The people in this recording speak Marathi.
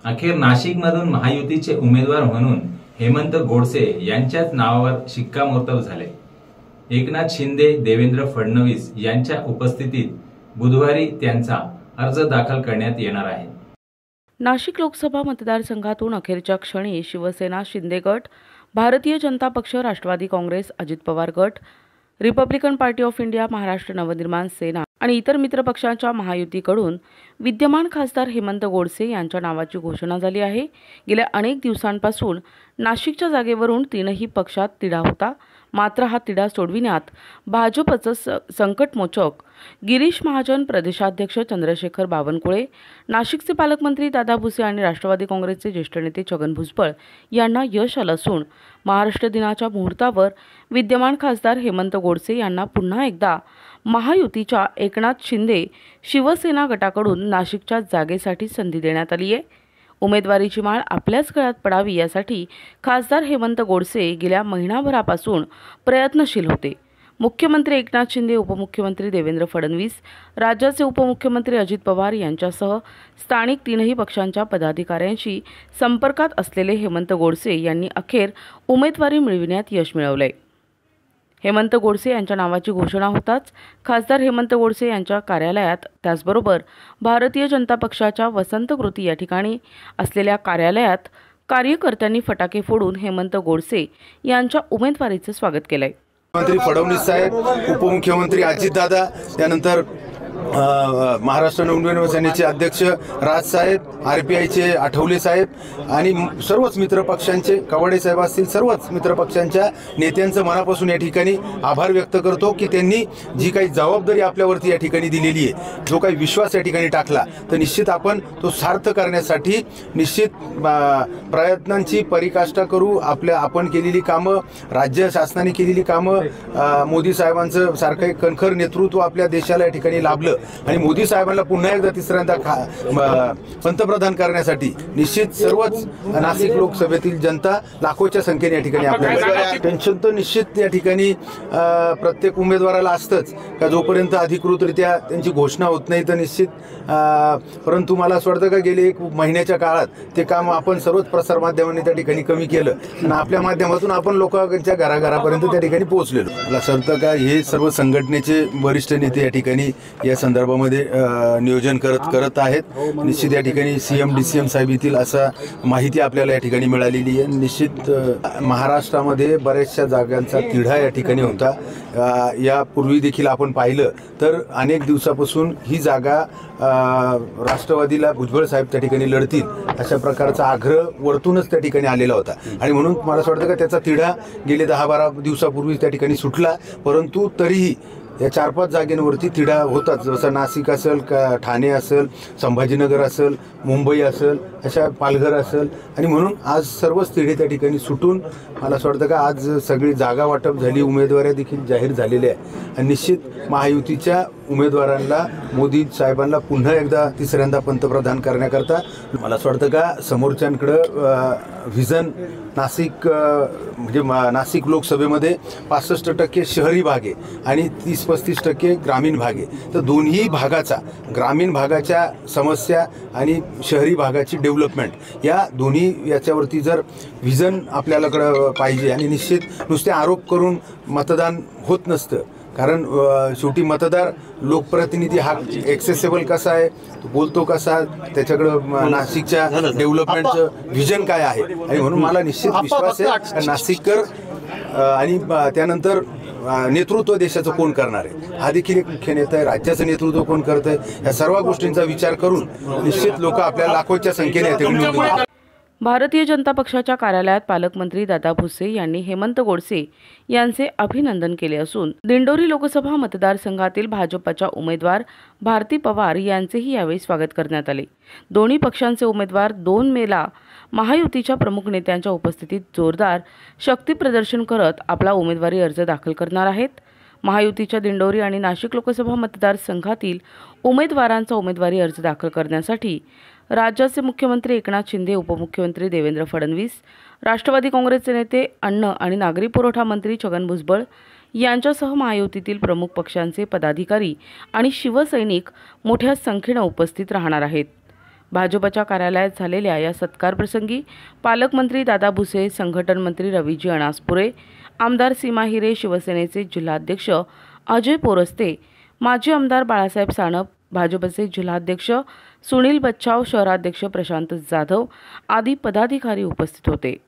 अखेर नाशिकमधून महायुतीचे उमेदवार म्हणून हेमंत गोडसे यांच्याच नावावर शिक्कामोर्तब झाले। एकनाथ शिंदे, देवेंद्र फडणवीस यांच्या उपस्थितीत बुधवारी त्यांचा अर्ज दाखल करण्यात येणार आहे। नाशिक लोकसभा मतदारसंघातून अखेरच्या क्षणी शिवसेना, शिंदे गट, भारतीय जनता पक्ष, राष्ट्रवादी काँग्रेस, अजित पवार गट, Republican Party of India, Maharashtra Navnirman Sena आणि इतर मित्रपक्षांच्या महायुतीकडून विद्यमान खासदार हेमंत गोडसे यांच्या नावाची घोषणा झाली आहे। गेल्या अनेक दिवसांपासून नाशिकच्या जागेवरून तीनही पक्षात तिढा होता। मात्र हा तिढा सोडविण्यात भाजपचं संकटमोचक गिरीश महाजन, प्रदेशाध्यक्ष चंद्रशेखर बावनकुळे, नाशिकचे पालकमंत्री दादा भुसे आणि राष्ट्रवादी काँग्रेसचे ज्येष्ठ नेते छगन भुजबळ यांना यश आलं असून महाराष्ट्र दिनाच्या मुहूर्तावर विद्यमान खासदार हेमंत गोडसे यांना पुन्हा एकदा महायुतीच्या एकनाथ शिंदे शिवसेना गटाकडून नाशिकच्या जागेसाठी संधी देण्यात आली आहे। उमेदवारीची माळ आपल्याच गळ्यात पडावी यासाठी खासदार हेमंत गोडसे गेल्या महिनाभरापासून प्रयत्नशील होते। मुख्यमंत्री एकनाथ शिंदे, उपमुख्यमंत्री देवेंद्र फडणवीस, राज्याचे उपमुख्यमंत्री अजित पवार यांच्यासह स्थानिक तीनही पक्षांच्या पदाधिकाऱ्यांशी संपर्कात असलेले हेमंत गोडसे यांनी अखेर उमेदवारी मिळविण्यात यश मिळवले। हेमंत गोडसे यांच्या नावाची घोषणा होताच खासदार हेमंत गोडसे यांच्या कार्यालयात, त्याचबरोबर भारतीय जनता पक्षाच्या वसंतकृती या ठिकाणी असलेल्या कार्यालयात कार्यकर्त्यांनी फटाके फोडून हेमंत गोडसे यांच्या उमेदवारीचे स्वागत केले। मुख्यमंत्री फडणवीस साहेब, उपमुख्यमंत्री अजितदादा, त्यानंतर महाराष्ट्र नवनिर्माण सेनेचे अध्यक्ष राज साहेब, RPIचे आठवले साहेब आणि सर्वच मित्रपक्षांचे, कवाडे साहेब असतील, सर्वच मित्रपक्षांच्या नेत्यांचं मनापासून या ठिकाणी आभार व्यक्त करतो की त्यांनी जी काही जबाबदारी आपल्यावरती या ठिकाणी दिलेली आहे, जो काही विश्वास या ठिकाणी टाकला, तर निश्चित आपण तो सार्थ करण्यासाठी निश्चित प्रयत्नांची पराकाष्ठा करू। आपण केलेली कामं, राज्य शासनाने केलेली कामं, मोदी साहेबांचं सारखं एक कणखर नेतृत्व आपल्या देशाला या ठिकाणी लाभलं आणि मोदी साहेबांना पुन्हा एकदा तिसऱ्यांदा पंतप्रधान करण्यासाठी निश्चित सर्वच नाशिक लोकसभेतील जनता लाखोच्या संख्येने या ठिकाणी आपल्याला टेन्शन तर निश्चित या ठिकाणी प्रत्येक उमेदवाराला असतंच का जोपर्यंत अधिकृतरित्या त्यांची घोषणा होत नाही तर निश्चित, परंतु मला असं वाटतं का गेले 1 महिन्याच्या काळात ते काम आपण सर्वच प्रसारमाध्यमांनी त्या ठिकाणी कमी केलं आणि आपल्या माध्यमातून आपण लोकांच्या घराघरापर्यंत त्या ठिकाणी पोहोचलेलो। मला असं वाटतं का हे सर्व संघटनेचे वरिष्ठ नेते या ठिकाणी या संदर्भामध्ये नियोजन करत आहेत। निश्चित या ठिकाणी CM DCM साहेब येथील असा माहिती आपल्याला या ठिकाणी मिळालेली आहे। निश्चित महाराष्ट्रामध्ये बऱ्याचशा जागांचा तिढा या ठिकाणी होता। यापूर्वी देखील आपण पाहिलं तर अनेक दिवसापासून ही जागा राष्ट्रवादीला भुजबळ साहेब त्या ठिकाणी लढतील अशा प्रकारचा आग्रह वरतूनच त्या ठिकाणी आलेला होता आणि म्हणून मला असं वाटतं का त्याचा तिढा गेले 10-12 दिवसापूर्वी त्या ठिकाणी सुटला, परंतु तरीही या 4-5 जागेंवरती तिढा होताच, जसं नाशिक असेल, ठाणे असेल, संभाजीनगर असेल, मुंबई असेल, अशा पालघर असेल आणि म्हणून आज सर्वच तिढे त्या ठिकाणी सुटून मला असं वाटतं का आज सगळी जागा वाटप झाली, उमेदवारी देखील जाहीर झालेल्या आहे आणि निश्चित महायुतीच्या उमेदवारांना, मोदी साहेबांना पुन्हा एकदा तिसऱ्यांदा पंतप्रधान करण्याकरता मला असं वाटतं का समोरच्यांकडं व्हिजन नाशिक म्हणजे नाशिक लोकसभेमध्ये 65% शहरी भाग आहे आणि 30-35% ग्रामीण भाग आहे। तर दोन्ही भागाचा, ग्रामीण भागाच्या समस्या आणि शहरी भागाची डेव्हलपमेंट या दोन्ही याच्यावरती जर व्हिजन आपल्याकडं पाहिजे आणि निश्चित नुसते आरोप करून मतदान होत नसतं, कारण शेवटी मतदार लोकप्रतिनिधी हा ॲक्सेसेबल कसा आहे, तो बोलतो कसा, त्याच्याकडं नाशिकच्या डेव्हलपमेंटचं व्हिजन काय आहे आणि म्हणून मला निश्चित विश्वास आहे नाशिककर आणि त्यानंतर नेतृत्व देशाचं कोण करणार आहे हा देखील एक मुख्य नेता आहे, राज्याचं नेतृत्व कोण करत आहे या सर्व गोष्टींचा विचार करून निश्चित लोक आपल्या लाखोच्या संख्येने येतील। भारतीय जनता पक्षाच्या कार्यालयात पालकमंत्री दादा भुसे यांनी हेमंत गोडसे यांचे अभिनंदन केले असून दिंडोरी लोकसभा मतदारसंघातील भाजपच्या उमेदवार भारती पवार यांचेही यावेळी स्वागत करण्यात आले। दोन्ही पक्षांचे उमेदवार 2 मेला महायुतीच्या प्रमुख नेत्यांच्या उपस्थितीत जोरदार शक्तीप्रदर्शन करत आपला उमेदवारी अर्ज दाखल करणार आहेत। महायुतीच्या दिंडोरी आणि नाशिक लोकसभा मतदारसंघातील उमेदवारांचा उमेदवारी अर्ज दाखल करण्यासाठी राज्याचे मुख्यमंत्री एकनाथ शिंदे, उपमुख्यमंत्री देवेंद्र फडणवीस, राष्ट्रवादी काँग्रेसचे नेते अन्न आणि नागरी पुरवठा मंत्री छगन भुजबळ यांच्यासह महायुतीतील प्रमुख पक्षांचे पदाधिकारी आणि शिवसैनिक मोठ्या संख्येने उपस्थित राहणार आहेत। भाजपच्या कार्यालयात झालेल्या या सत्कारप्रसंगी पालकमंत्री दादा भुसे, संघटन मंत्री रवीजी अनासपुरे, आमदार सीमा हिरे, शिवसेनेचे जिल्हाध्यक्ष अजय पोरस्ते, माजी आमदार बाळासाहेब सानप, भाजपचे जिल्हाध्यक्ष सुनील बच्छाव, शहराध्यक्ष प्रशांत जाधव आदी पदाधिकारी उपस्थित होते.